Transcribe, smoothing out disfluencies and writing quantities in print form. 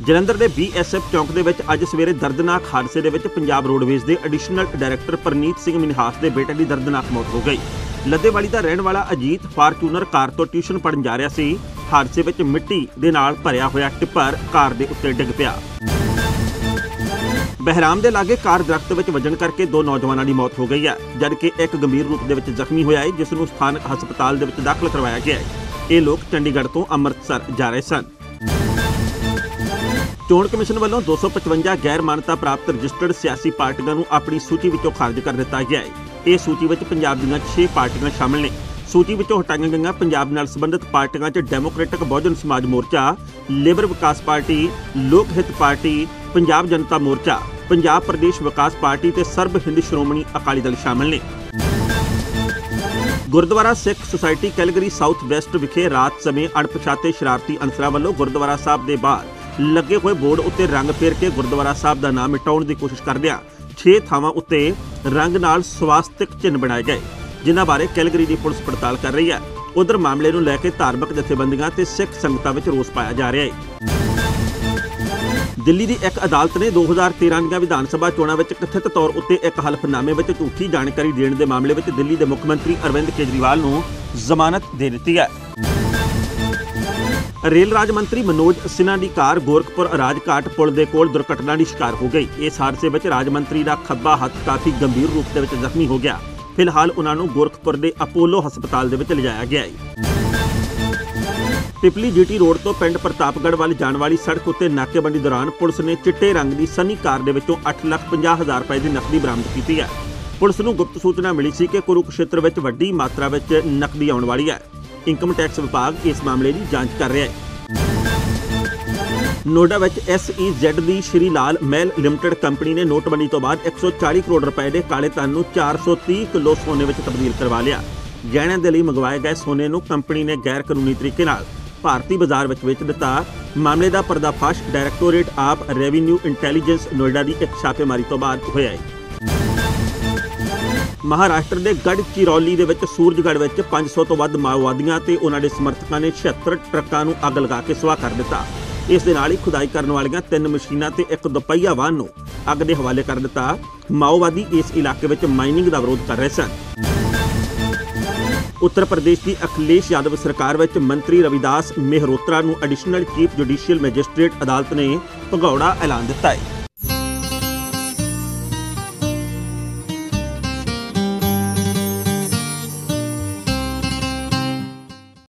ਜਲੰਧਰ ਦੇ BSF ਚੌਂਕ ਦੇ ਵਿੱਚ ਅੱਜ ਸਵੇਰੇ ਦਰਦਨਾਕ ਹਾਦਸੇ ਦੇ ਵਿੱਚ ਪੰਜਾਬ ਰੋਡਵੇਜ਼ ਦੇ ਐਡੀਸ਼ਨਲ ਡਾਇਰੈਕਟਰ ਪ੍ਰਨੀਤ ਸਿੰਘ ਮਿਨਹਾਸ ਦੇ ਬੇਟੇ ਦੀ ਦਰਦਨਾਕ ਮੌਤ ਹੋ ਗਈ। ਲੱਦੇਵਾਲੀ ਦਾ ਰਹਿਣ ਵਾਲਾ ਅਜੀਤ ਫਾਰਚੂਨਰ ਕਾਰ ਤੋਂ ਟਿਊਸ਼ਨ ਪੜ੍ਹਨ ਜਾ ਰਿਹਾ ਸੀ। ਹਾਦਸੇ ਵਿੱਚ ਮਿੱਟੀ ਦੇ ਨਾਲ ਭਰਿਆ ਹੋਇਆ ਟਿੱਪਰ ਕਾਰ ਦੇ ਉੱਤੇ ਡਿੱਗ ਪਿਆ। ਬਹਿਰਾਮ ਦੇ ਲਾਗੇ ਕਾਰ ਦਰਖਤ ਵਿੱਚ ਵੱਜਣ ਕਰਕੇ 2 ਨੌਜਵਾਨਾਂ ਦੀ ਮੌਤ ਹੋ ਗਈ ਹੈ, ਜਦਕਿ ਇੱਕ ਗੰਭੀਰ ਰੂਪ ਦੇ ਵਿੱਚ ਜ਼ਖਮੀ ਹੋਇਆ ਹੈ, ਜਿਸ ਨੂੰ ਸਥਾਨਕ ਹਸਪਤਾਲ ਦੇ ਵਿੱਚ ਦਾਖਲ ਕਰਵਾਇਆ ਗਿਆ ਹੈ। ਇਹ ਲੋਕ ਚੰਡੀਗੜ੍ਹ ਤੋਂ ਅੰਮ੍ਰਿਤਸਰ ਜਾ ਰਹੇ ਸਨ। ਚੋਣ ਕਮਿਸ਼ਨ ਵੱਲੋਂ 255 ਗੈਰ ਮਾਨਤਾ ਪ੍ਰਾਪਤ ਰਜਿਸਟਰਡ ਸਿਆਸੀ ਪਾਰਟੀਆਂ ਨੂੰ ਆਪਣੀ ਸੂਚੀ ਵਿੱਚੋਂ ਖਾਰਜ ਕਰ ਦਿੱਤਾ ਗਿਆ ਹੈ। ਇਹ ਸੂਚੀ ਵਿੱਚ ਪੰਜਾਬ ਦੀਆਂ 6 ਪਾਰਟੀਆਂ ਸ਼ਾਮਲ ਨੇ। ਸੂਚੀ ਵਿੱਚੋਂ ਹਟਾਈਆਂ ਗਈਆਂ ਪੰਜਾਬ ਨਾਲ ਸੰਬੰਧਿਤ ਪਾਰਟੀਆਂ 'ਚ ਡੈਮੋਕ੍ਰੈਟਿਕ ਬਹੁਜਨ ਸਮਾਜ ਮੋਰਚਾ, ਲੇਬਰ ਵਿਕਾਸ ਪਾਰਟੀ, ਲੋਕ ਹਿੱਤ ਪਾਰਟੀ, ਪੰਜਾਬ ਜਨਤਾ ਮੋਰਚਾ, ਪੰਜਾਬ ਪ੍ਰਦੇਸ਼ ਵਿਕਾਸ ਪਾਰਟੀ ਤੇ ਸਰਬ ਹਿੰਦ ਸ਼੍ਰੋਮਣੀ ਅਕਾਲੀ ਦਲ ਸ਼ਾਮਲ ਨੇ। Gurdwara Sikh Society Calgary South West ਵਿਖੇ ਰਾਤ ਸਮੇਂ ਅਣਪਛਾਤੇ ਸ਼ਰਾਰਤੀ ਅਨਸਰਾਂ ਵੱਲੋਂ ਗੁਰਦੁਆਰਾ ਸਾਹਿਬ ਦੇ ਬਾਹਰ ਲੱਗੇ ਹੋਏ ਬੋਰਡ ਉੱਤੇ ਰੰਗ ਫੇਰ ਕੇ ਗੁਰਦੁਆਰਾ ਸਾਹਿਬ ਦਾ ਨਾਮ ਮਿਟਾਉਣ ਦੀ ਕੋਸ਼ਿਸ਼ ਕਰਦਿਆਂ 6 ਥਾਵਾਂ ਉੱਤੇ ਰੰਗ ਨਾਲ ਸਵਾਸਤਿਕ ਚਿੰਨ੍ਹ ਬਣਾਏ ਗਏ, ਜਿਨ੍ਹਾਂ ਬਾਰੇ ਕੈਲਗਰੀ ਦੀ ਪੁਲਿਸ ਪੜਤਾਲ ਕਰ ਰਹੀ ਹੈ। ਉਧਰ ਮਾਮਲੇ ਨੂੰ ਲੈ ਕੇ ਧਾਰਮਿਕ ਜਥੇਬੰਦੀਆਂ ਤੇ ਸਿੱਖ ਸੰਗਤਾਂ ਵਿੱਚ ਰੋਸ ਪਾਇਆ ਜਾ ਰਿਹਾ ਹੈ। ਦਿੱਲੀ ਦੀ ਇੱਕ ਅਦਾਲਤ ਨੇ 2013 ਦੀਆਂ ਵਿਧਾਨ ਸਭਾ ਚੋਣਾਂ ਵਿੱਚ ਕਥਿਤ ਤੌਰ ਉੱਤੇ ਇੱਕ ਹਲਫਨਾਮੇ ਵਿੱਚ ਝੂਠੀ ਜਾਣਕਾਰੀ ਦੇਣ ਦੇ ਮਾਮਲੇ ਵਿੱਚ ਦਿੱਲੀ ਦੇ ਮੁੱਖ ਮੰਤਰੀ ਅਰਵਿੰਦ ਕੇਜਰੀਵਾਲ ਨੂੰ ਜ਼ਮਾਨਤ ਦੇ ਦਿੱਤੀ ਹੈ। ਰੇਲ ਰਾਜ ਮੰਤਰੀ ਮਨੋਜ ਸਿਨਹਾ ਦੀ ਕਾਰ ਗੋਰਖਪੁਰ ਰਾਜਘਾਟ ਪੁਲ ਦੇ ਕੋਲ ਦੁਰਘਟਨਾ ਦੀ ਸ਼ਿਕਾਰ ਹੋ ਗਈ। ਇਸ ਹਾਦਸੇ ਵਿੱਚ ਰਾਜ ਮੰਤਰੀ ਦਾ ਖੱਬਾ ਹੱਥ ਕਾਫੀ ਗੰਭੀਰ ਰੂਪ ਦੇ ਵਿੱਚ ਜ਼ਖਮੀ ਹੋ ਗਿਆ। ਫਿਲਹਾਲ ਉਹਨਾਂ ਨੂੰ ਗੋਰਖਪੁਰ ਦੇ ਅਪੋਲੋ ਹਸਪਤਾਲ ਦੇ ਵਿੱਚ ਲਿਜਾਇਆ ਗਿਆ ਹੈ। ਪਿਪਲੀ GT ਰੋਡ ਤੋਂ ਪਿੰਡ ਪ੍ਰਤਾਪਗੜ੍ਹ ਵੱਲ ਜਾਣ ਵਾਲੀ ਸੜਕ ਉੱਤੇ ਨਾਕੇਬੰਦੀ ਦੌਰਾਨ ਪੁਲਿਸ ਨੇ ਚਿੱਟੇ ਰੰਗ ਦੀ ਸਨੀ ਕਾਰ ਦੇ ਵਿੱਚੋਂ 8,50,000 ਰੁਪਏ ਦੀ ਨਕਦੀ ਬਰਾਮਦ ਕੀਤੀ ਹੈ। ਪੁਲਿਸ ਨੂੰ ਗੁਪਤ ਸੂਚਨਾ ਮਿਲੀ ਸੀ ਕਿ ਕੁਰੂਕਸ਼ੇਤਰ ਵਿੱਚ ਵੱਡੀ ਮਾਤਰਾ ਵਿੱਚ ਨਕਦੀ ਆਉਣ ਵਾਲੀ ਹੈ। ਇਨਕਮ ਟੈਕਸ ਵਿਭਾਗ ਇਸ ਮਾਮਲੇ ਦੀ ਜਾਂਚ ਕਰ ਰਿਹਾ ਹੈ। ਨੋਇਡਾ ਵਿੱਚ SEZ ਦੀ ਸ਼੍ਰੀ ਲਾਲ ਮਹਿਲ ਲਿਮਟਿਡ ਕੰਪਨੀ ਨੇ ਨੋਟਬੰਦੀ ਤੋਂ ਬਾਅਦ 140 ਕਰੋੜ ਰੁਪਏ ਦੇ ਕਾਲੇ ਧਨ ਨੂੰ 430 ਕਿਲੋ ਸੋਨੇ ਵਿੱਚ ਤਬਦੀਲ ਕਰਵਾ ਲਿਆ। ਗਹਿਣਿਆਂ ਦੇ ਲਈ ਮੰਗਵਾਏ ਗਏ ਸੋਨੇ ਨੂੰ ਕੰਪਨੀ ਨੇ ਗੈਰ ਕਾਨੂੰਨੀ ਤਰੀਕੇ ਨਾਲ ਭਾਰਤੀ ਬਾਜ਼ਾਰ ਵਿੱਚ ਵੇਚ ਦਿੱਤਾ। ਮਾਮਲੇ ਦਾ ਪਰਦਾਫਾਸ਼ Directorate of Revenue Intelligence Noida ਦੀ ਇੱਕ ਛਾਪੇਮਾਰੀ ਤੋਂ ਬਾਅਦ ਹੋਇਆ ਹੈ। ਮਹਾਰਾਸ਼ਟਰ ਦੇ ਗੜ੍ਹਚਿਰੌਲੀ ਦੇ ਵਿੱਚ ਸੂਰਜਗੜ੍ਹ ਵਿੱਚ 500 ਤੋਂ ਵੱਧ ਮਾਓਵਾਦੀਆਂ ਤੇ ਉਹਨਾਂ ਦੇ ਸਮਰਥਕਾਂ ਨੇ 76 ਟਰੱਕਾਂ ਨੂੰ ਅੱਗ ਲਗਾ ਕੇ ਸੁਆਹ ਕਰ ਦਿੱਤਾ। ਇਸ ਦੇ ਨਾਲ ਹੀ ਖੁਦਾਈ ਕਰਨ ਵਾਲੀਆਂ 3 ਮਸ਼ੀਨਾਂ ਤੇ ਇੱਕ ਦੁਪਹੀਆ ਵਾਹਨ ਨੂੰ ਅੱਗ ਦੇ ਹਵਾਲੇ ਕਰ ਦਿੱਤਾ। ਮਾਓਵਾਦੀ ਇਸ ਇਲਾਕੇ ਵਿੱਚ ਮਾਈਨਿੰਗ ਦਾ ਵਿਰੋਧ ਕਰ ਰਹੇ ਸਨ। ਉੱਤਰ ਪ੍ਰਦੇਸ਼ ਦੀ ਅਖਿਲੇਸ਼ ਯਾਦਵ ਸਰਕਾਰ ਵਿੱਚ ਮੰਤਰੀ ਰਵਿਦਾਸ ਮਹਿਰੋਤਰਾ ਨੂੰ ਐਡੀਸ਼ਨਲ ਚੀਫ ਜੁਡੀਸ਼ੀਅਲ ਮੈਜਿਸਟ੍ਰੇਟ ਅਦਾਲਤ ਨੇ ਭਗੌੜਾ ਐਲਾਨ ਦਿੱਤਾ ਹੈ।